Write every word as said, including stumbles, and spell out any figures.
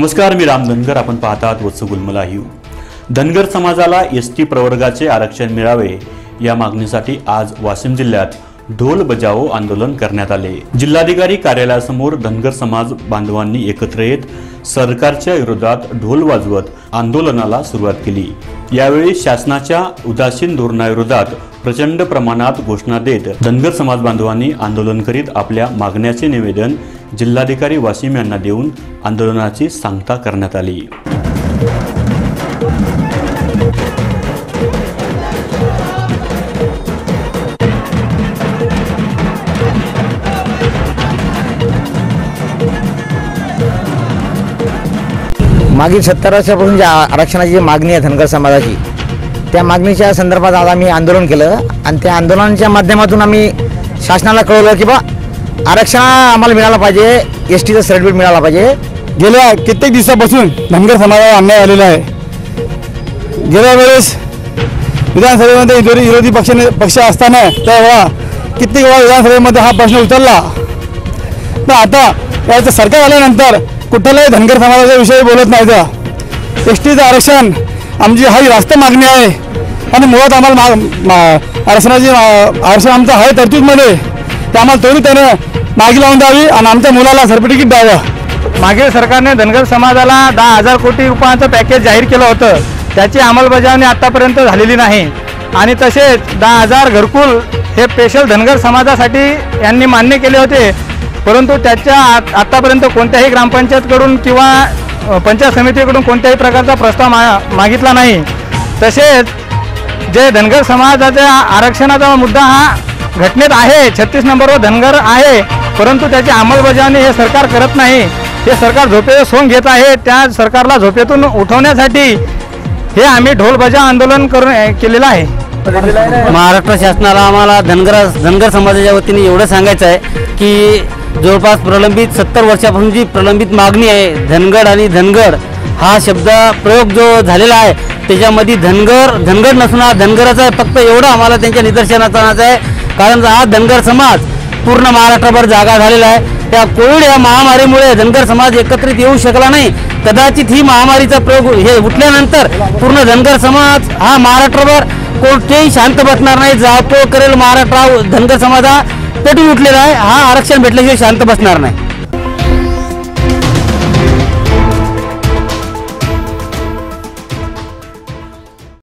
नमस्कार, मी राम धनगर. आपण पाहतात वत्स गुलमला हिव. धनगर समाजाला एस टी प्रवर्गाचे आरक्षण मिळावे या मागणीसाठी आज वाशिम जिल्ह्यात ढोल बजाओ आंदोलन करण्यात आले. जिल्हाधिकारी कार्यालयासमोर धनगर समाज बांधवांनी एकत्र येत सरकारच्या विरोधात ढोल वाजवत आंदोलनाला सुरुवात केली. यावेळी शासनाच्या उदासीन धोरणाविरोधात प्रचंड प्रमाणात घोषणा देत धनगर समाज बांधवांनी आंदोलन करीत आपल्या मागण्याचे निवेदन जिल्हाधिकारी वाशिम यांना देऊन आंदोलनाची सांगता करण्यात आली. मागील सत्तर वर्षापासून ज्या आरक्षणाची जी मागणी आहे धनगर समाजाची, त्या मागणीच्या संदर्भात आज आम्ही आंदोलन केलं आणि त्या आंदोलनाच्या माध्यमातून आम्ही शासनाला कळवलं की बा आरक्षण आम्हाला मिळालं पाहिजे, एस टीचं सर्टिफिकेट मिळालं पाहिजे. गेल्या कित्येक दिवसापासून धनगर समाजाला अन्याय झालेला आहे. गेल्या वेळेस विधानसभेमध्ये विरोधी पक्ष पक्ष असताना त्यावेळा कित्येक वेळा विधानसभेमध्ये हा प्रश्न उचलला. तर आता याचं सरकार आल्यानंतर कुठल्याही धनगर समाजाच्या विषयी बोलत नाही. तर एस टीचं आरक्षण आमची हा रास्त मागणी आहे आणि मुळात आम्हाला मा आरक्षणाची आरक्षण आमचं आहे तरतूदमध्ये, ते आम्हाला तोडी त्यानं मागे लावून द्यावी आणि आमच्या मुलाला सर्टिफिकेट द्यावं. मागील सरकारने धनगर समाजाला दहा हजार कोटी रुपयांचं पॅकेज जाहीर केलं होतं, त्याची अंमलबजावणी आतापर्यंत झालेली नाही. आणि तसेच दहा हजार घरकुल हे स्पेशल धनगर समाजासाठी यांनी मान्य केले होते, परंतु त्याच्या आतापर्यंत कोणत्याही ग्रामपंचायतकडून किंवा पंचायत समितीकडून कोणत्याही प्रकारचा प्रस्ताव मा मागितला नाही. तसेच जे धनगर समाजाच्या आरक्षणाचा मुद्दा हा घटनेत आहे, छत्तीस नंबरवर धनगर आहे, परंतु त्याची अंमलबजावणी हे सरकार करत नाही. हे सरकार झोपेचं सोंग घेत आहे. त्या सरकारला झोपेतून उठवण्यासाठी हे आम्ही ढोल बजाव आंदोलन करून केलेलं आहे. महाराष्ट्र शासनाला आम्हाला धनगर धनगर समाजाच्या वतीने एवढं सांगायचं आहे की जवळपास प्रलंबित सत्तर वर्षापासून जी प्रलंबित मागणी आहे, धनगड आणि धनगर हा शब्द प्रयोग जो झालेला आहे, त्याच्यामध्ये धनगर धनगर नसून हा धनगरच आहे. फक्त एवढं आम्हाला त्यांच्या निदर्शनात आणायचं आहे, कारण हा धनगर समाज पूर्ण महाराष्ट्रभर जागा झालेला आहे. त्या कोविड या महामारीमुळे धनगर समाज एकत्रित येऊ शकला नाही. कदाचित ही महामारीचा प्रयोग हे उठल्यानंतर पूर्ण धनगर समाज हा महाराष्ट्रभर कोणतेही शांत बसणार नाही. जाळपोळ करेल महाराष्ट्र धनगर समाज हा पेटून उठलेला आहे. हा आरक्षण भेटल्याशिवाय शांत बसणार नाही.